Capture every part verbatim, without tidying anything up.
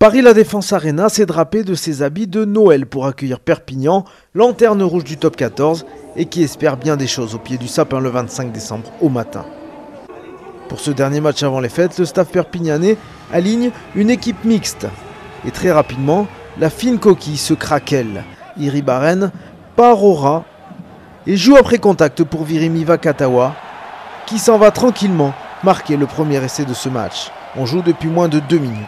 Paris La Défense Arena s'est drapé de ses habits de Noël pour accueillir Perpignan, lanterne rouge du top quatorze, et qui espère bien des choses au pied du sapin le vingt-cinq décembre au matin. Pour ce dernier match avant les fêtes, le staff perpignanais aligne une équipe mixte. Et très rapidement, la fine coquille se craquelle. Iribarren part au ras et joue après contact pour Virimi Vakatawa, qui s'en va tranquillement marquer le premier essai de ce match. On joue depuis moins de deux minutes.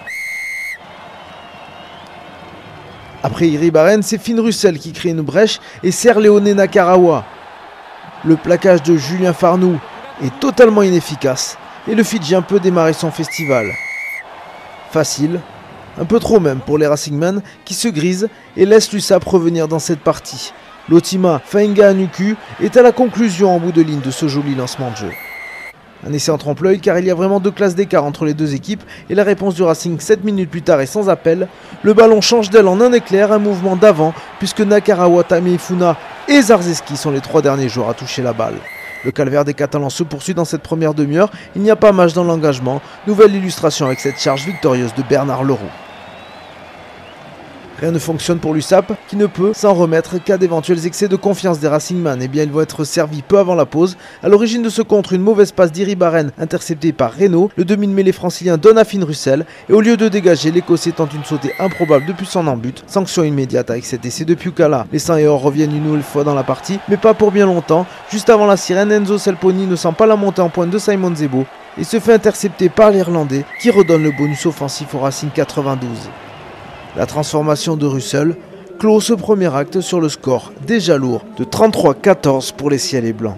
Après Iribarren, c'est Finn Russell qui crée une brèche et sert Léoné Nakarawa. Le plaquage de Julien Farnoux est totalement inefficace et le Fidjien peut démarrer son festival. Facile, un peu trop même pour les Racingmen qui se grisent et laissent l'U S A P revenir dans cette partie. Lotima Fainga-Anuku est à la conclusion en bout de ligne de ce joli lancement de jeu. Un essai en trompe-l'œil car il y a vraiment deux classes d'écart entre les deux équipes et la réponse du Racing sept minutes plus tard est sans appel. Le ballon change d'aile en un éclair, un mouvement d'avant puisque Nakarawa, Tameifuna et Zarzeski sont les trois derniers joueurs à toucher la balle. Le calvaire des Catalans se poursuit dans cette première demi-heure, il n'y a pas match dans l'engagement. Nouvelle illustration avec cette charge victorieuse de Bernard Leroux. Rien ne fonctionne pour l'U S A P qui ne peut s'en remettre qu'à d'éventuels excès de confiance des Racingmen. Eh bien, ils vont être servis peu avant la pause. À l'origine de ce contre, une mauvaise passe d'Iribarren interceptée par Reynaud. Le demi-de-mêlée francilien donne à Finn Russell. Et au lieu de dégager, l'Écossais tente une sautée improbable depuis son embut. Sanction immédiate avec cet essai de Piukala. Les Sang et Or reviennent une nouvelle fois dans la partie, mais pas pour bien longtemps. Juste avant la sirène, Enzo Selponi ne sent pas la montée en pointe de Simon Zebo et se fait intercepter par l'Irlandais qui redonne le bonus offensif au Racing quatre-vingt-douze. La transformation de Russell clôt ce premier acte sur le score déjà lourd de trente-trois à quatorze pour les ciels et blancs.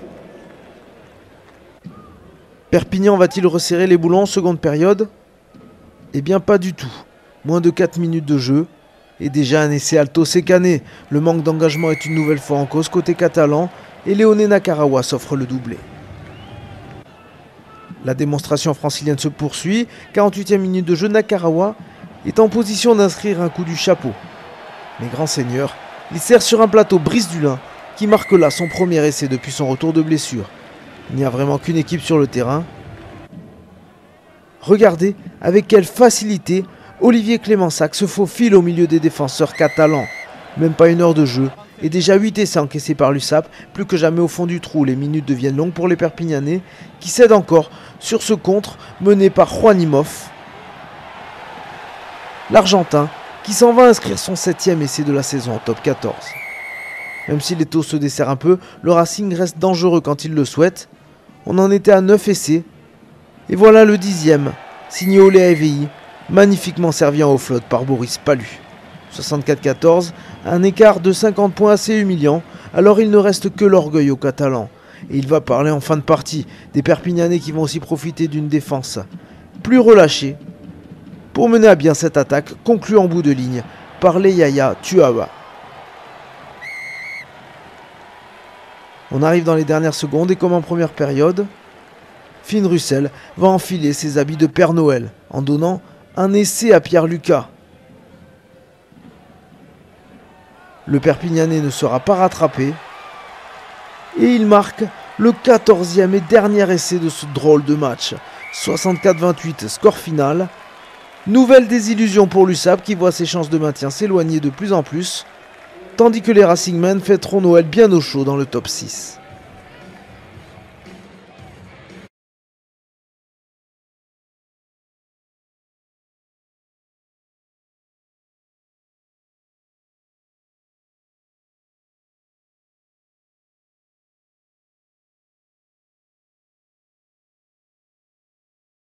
Perpignan va-t-il resserrer les boulons en seconde période? Eh bien pas du tout. Moins de quatre minutes de jeu et déjà un essai alto sécané. Le manque d'engagement est une nouvelle fois en cause côté catalan et Léoné Nakarawa s'offre le doublé. La démonstration francilienne se poursuit. quarante-huitième minute de jeu, Nakarawa est en position d'inscrire un coup du chapeau. Mais grand seigneur, il sert sur un plateau Brice Dulin qui marque là son premier essai depuis son retour de blessure. Il n'y a vraiment qu'une équipe sur le terrain. Regardez avec quelle facilité Olivier Clémensac se faufile au milieu des défenseurs catalans. Même pas une heure de jeu et déjà huit essais encaissés par l'U S A P, plus que jamais au fond du trou. Les minutes deviennent longues pour les Perpignanais qui cèdent encore sur ce contre mené par Juanimov. L'Argentin qui s'en va inscrire son septième essai de la saison en top quatorze. Même si les taux se desserrent un peu, le Racing reste dangereux quand il le souhaite. On en était à neuf essais. Et voilà le dixième, signé Olé Evei, magnifiquement servi en haut flotte par Boris Palu. soixante-quatre à quatorze, un écart de cinquante points assez humiliant, alors il ne reste que l'orgueil aux Catalans. Et il va parler en fin de partie des Perpignanais qui vont aussi profiter d'une défense plus relâchée pour mener à bien cette attaque, conclue en bout de ligne par Leyaya Tuawa. On arrive dans les dernières secondes et comme en première période, Finn Russell va enfiler ses habits de Père Noël en donnant un essai à Pierre Lucas. Le Perpignanais ne sera pas rattrapé et il marque le quatorzième et dernier essai de ce drôle de match. soixante-quatre à vingt-huit, score final. Nouvelle désillusion pour l'U S A P qui voit ses chances de maintien s'éloigner de plus en plus, tandis que les Racingmen fêteront Noël bien au chaud dans le top six.